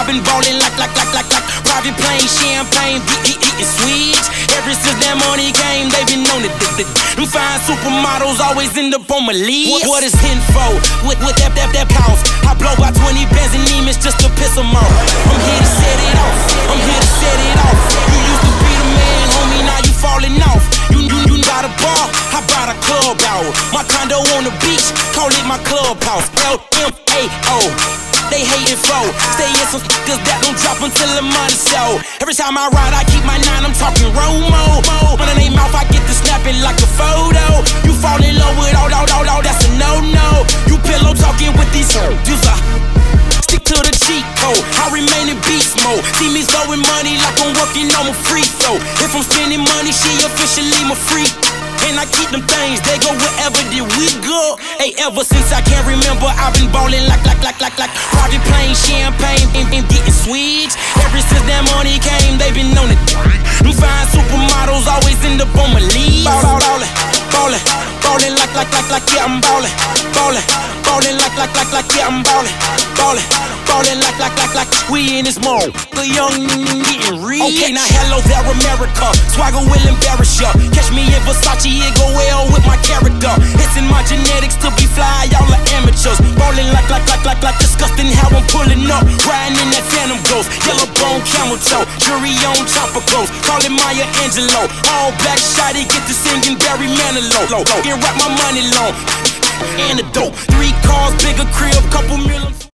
been ballin' like private plane, champagne, eating sweets. Ever since that money came, they been on it. Them fine supermodels always end up on my list. What is info? With that cost? I blow by 20 bands and demons just to piss them off. I'm here to set it off. I'm here to set it off. You used to be the man, homie, now you falling off. You got a bar, I bought a club out. My condo on the beach, call it my clubhouse. LMAO. They hatin' for. Stay in some niggas that don't drop until the money show. Every time I ride, I keep my 9, I'm talking Romo. One in they mouth, I get to snapping like a photo. You fall in love with all, that's a no-no. You pillow talking with these user. Stick to the cheat code, I remain in beast mode. See me throwing money like I'm working on my free throw. If I'm spending money, she officially my freak. And I keep them things, they go wherever did we go. Hey, ever since I can't remember, I've been ballin' like private plane, champagne, and getting sweets. Ever since that money came, they been on it. Them fine supermodels always end up on my lead. Ballin' like, yeah, I'm ballin'. Ballin' like, yeah, I'm ballin'. Ballin' like, we in this mode. The young getting rich. Okay, now hello there, America. Swagger will embarrass ya. Catch me in Versace, it go well with my character. It's in my genetics to be fly, y'all are amateurs. Ballin' like, disgusting how I'm pulling up. Riding in that Phantom Ghost, yellow bone camel toe. Jury on chopper clothes, call it Maya Angelou. All black shotty, get to singing Barry Manilow. Get wrap my money long. Antidote, 3 cars, bigger crib, couple million.